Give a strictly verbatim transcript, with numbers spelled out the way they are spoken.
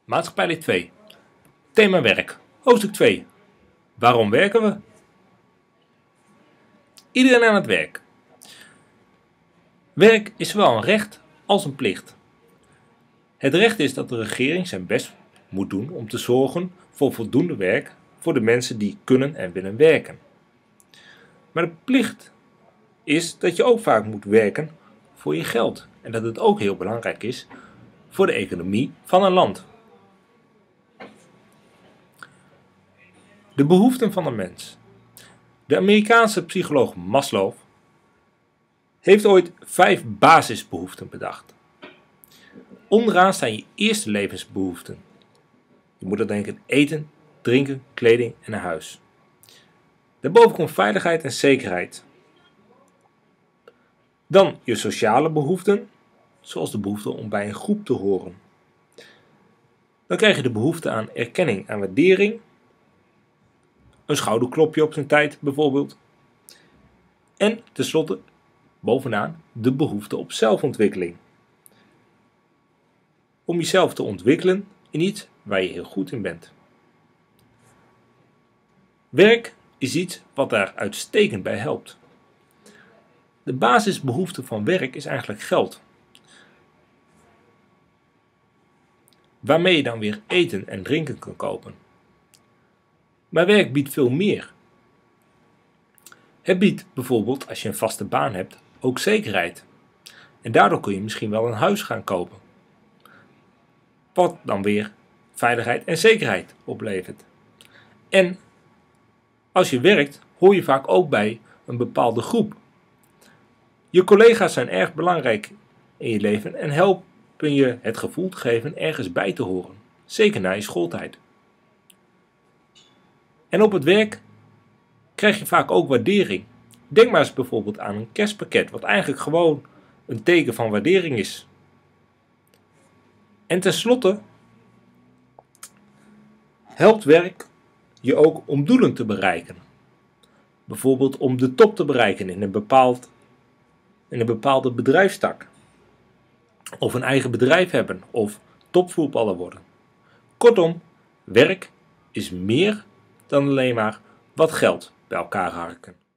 Maatschappijleer twee. Thema werk. Hoofdstuk twee. Waarom werken we? Iedereen aan het werk. Werk is zowel een recht als een plicht. Het recht is dat de regering zijn best moet doen om te zorgen voor voldoende werk voor de mensen die kunnen en willen werken. Maar de plicht is dat je ook vaak moet werken voor je geld en dat het ook heel belangrijk is voor de economie van een land. De behoeften van de mens. De Amerikaanse psycholoog Maslow heeft ooit vijf basisbehoeften bedacht. Onderaan staan je eerste levensbehoeften. Je moet dan denken eten, drinken, kleding en een huis. Daarboven komt veiligheid en zekerheid. Dan je sociale behoeften, zoals de behoefte om bij een groep te horen. Dan krijg je de behoefte aan erkenning en waardering. Een schouderklopje op zijn tijd bijvoorbeeld. En tenslotte bovenaan de behoefte op zelfontwikkeling. Om jezelf te ontwikkelen in iets waar je heel goed in bent. Werk is iets wat daar uitstekend bij helpt. De basisbehoefte van werk is eigenlijk geld. Waarmee je dan weer eten en drinken kan kopen. Maar werk biedt veel meer. Het biedt bijvoorbeeld, als je een vaste baan hebt, ook zekerheid. En daardoor kun je misschien wel een huis gaan kopen. Wat dan weer veiligheid en zekerheid oplevert. En als je werkt, hoor je vaak ook bij een bepaalde groep. Je collega's zijn erg belangrijk in je leven en helpen je het gevoel te geven ergens bij te horen. Zeker na je schooltijd. En op het werk krijg je vaak ook waardering. Denk maar eens bijvoorbeeld aan een kerstpakket, wat eigenlijk gewoon een teken van waardering is. En tenslotte helpt werk je ook om doelen te bereiken. Bijvoorbeeld om de top te bereiken in een, bepaald, in een bepaalde bedrijfstak. Of een eigen bedrijf hebben of topvoetballer worden. Kortom, werk is meer dan alleen maar wat geld bij elkaar harken.